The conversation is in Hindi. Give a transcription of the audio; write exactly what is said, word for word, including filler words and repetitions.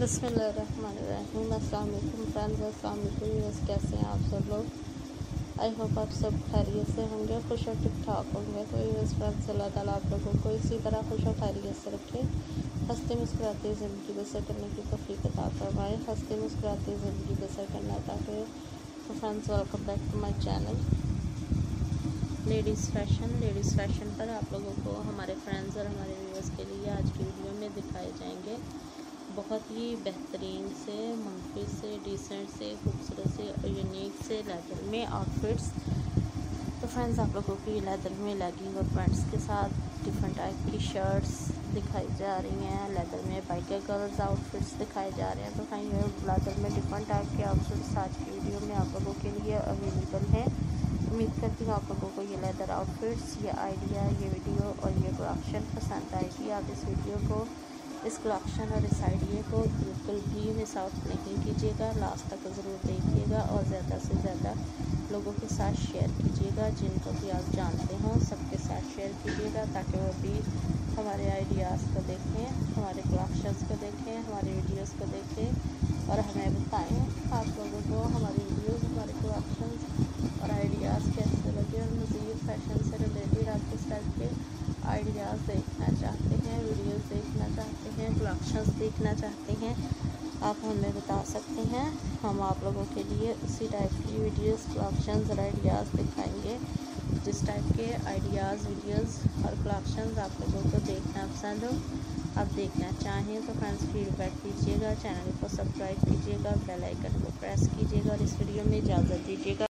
बिस्मिल्लाहिर्रहमानिर्रहीम। अस्सलाम वालेकुम फ्रेंड्स, अस्सलाम वालेकुम व्यूअर्स, कैसे हैं आप सब लोग। आई होप आप सब खैरियत से होंगे, खुश और ठीक ठाक होंगे। तो व्यूअर्स फ्रेंड्स, अल्लाह ताला आप लोगों को इसी तरह खुश और खैरियत से रखे, हंसते मुस्कुराते ज़िंदगी बसर करने की तौफीक अता फरमाए। हंसते मुस्कुराते ज़िंदगी बसर करना चाहते हो तो friends, welcome back to my channel ladies fashion. Ladies fashion पर आप लोगों को हमारे फ्रेंड्स और हमारे व्यूअर्स के लिए आज की वीडियो में दिखाए जाएंगे बहुत ही बेहतरीन से, मंफी से, डिसेंट से, खूबसूरत से और यूनिक से लेदर में आउटफिट्स। तो फ्रेंड्स, आप लोगों को ये लेदर में लेगिंग और पैंट्स के साथ डिफरेंट टाइप की शर्ट्स दिखाई जा रही हैं। लेदर में बाइकर गर्ल्स आउटफिट्स दिखाए जा रहे हैं। तो फ्रेंड्स, लेदर में डिफरेंट टाइप के आउटफिट्स आज की वीडियो में आप लोगों के लिए अवेलेबल हैं। उम्मीद करती हूँ आप लोगों को ये लेदर आउटफिट्स, ये आइडिया, ये वीडियो और ये कलेक्शन पसंद आएगी। आप इस वीडियो को, इस कलेक्शन और इस आइडिया को बिल्कुल भी मिस आउट नहीं कीजिएगा, लास्ट तक ज़रूर देखिएगा और ज़्यादा से ज़्यादा लोगों के साथ शेयर कीजिएगा। जिनको भी आप जानते हो सबके साथ शेयर कीजिएगा, ताकि वो भी हमारे आइडियाज़ को देखें, हमारे कलेक्शंस को देखें, हमारे वीडियोस को देखें और हमें बताएं आप लोगों को हमारे वीडियोस, हमारे कलेक्शंस और आइडियाज़ कैसे लगे। और मज़ीद फैशन से रिलेटेड आप किस टाइप के आइडियाज़ देखना चाहते हैं, वीडियोस देखना चाहते हैं, कलेक्शंस देखना चाहते हैं, आप हमें बता सकते हैं। हम आप लोगों के लिए उसी टाइप की वीडियोस, कलेक्शंस और आइडियाज़ दिखाएंगे जिस टाइप के आइडियाज़, वीडियोस और कलेक्शंस आप लोगों को देखना पसंद हो। आप देखना चाहें तो फ्रेंड्स फीडबैक दीजिएगा, चैनल को सब्सक्राइब कीजिएगा, बेल आइकन को प्रेस कीजिएगा और इस वीडियो में इजाज़त दीजिएगा।